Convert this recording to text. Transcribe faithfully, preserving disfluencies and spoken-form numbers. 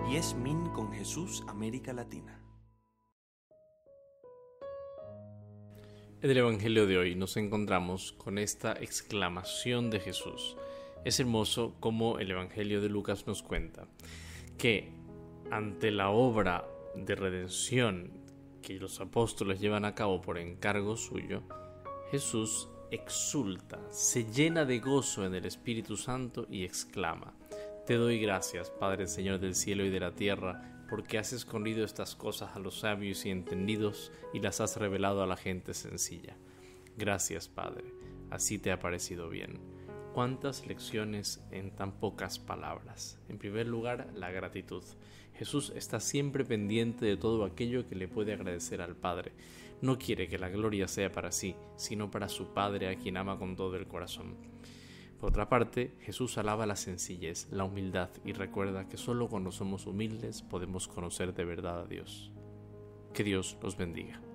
Yes Min con Jesús, América Latina. En el Evangelio de hoy nos encontramos con esta exclamación de Jesús. Es hermoso como el Evangelio de Lucas nos cuenta que ante la obra de redención que los apóstoles llevan a cabo por encargo suyo, Jesús exulta, se llena de gozo en el Espíritu Santo y exclama: Te doy gracias, Padre, Señor del cielo y de la tierra, porque has escondido estas cosas a los sabios y entendidos y las has revelado a la gente sencilla. Gracias, Padre, así te ha parecido bien. ¿Cuántas lecciones en tan pocas palabras? En primer lugar, la gratitud. Jesús está siempre pendiente de todo aquello que le puede agradecer al Padre. No quiere que la gloria sea para sí, sino para su Padre, a quien ama con todo el corazón. Por otra parte, Jesús alaba la sencillez, la humildad y recuerda que solo cuando somos humildes podemos conocer de verdad a Dios. Que Dios los bendiga.